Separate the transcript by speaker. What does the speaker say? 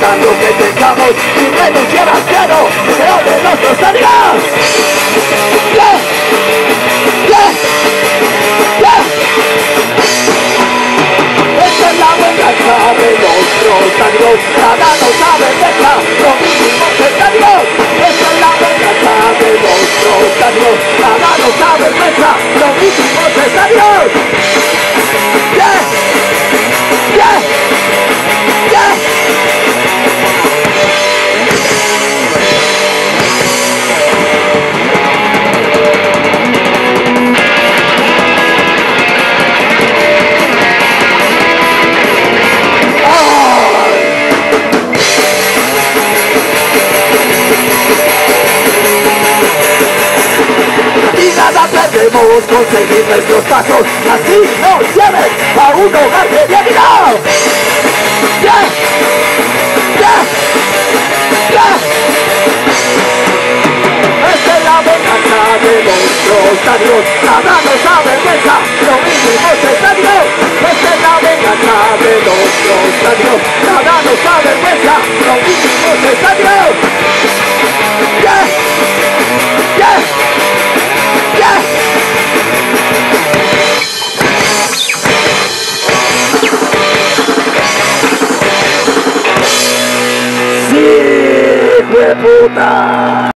Speaker 1: lo que tengamos sin renunciar al cielo, pero de nuestros amigos. Esta es la venganza de nuestros amigos, nada nos avergüenza, lo mismo es Dios. Esta es la venganza de nuestros amigos, nada nos avergüenza, lo mismo es Dios. Debemos conseguir nuestros pasos, así nos lleven a un hogar de dignidad. Esta es la venganza de nuestros amigos, nada nos avergüenza, lo mismo es Dios. Esta es la venganza de nuestros amigos, nada nos avergüenza, lo mismo es Dios. ¡Sí, hijo de puta!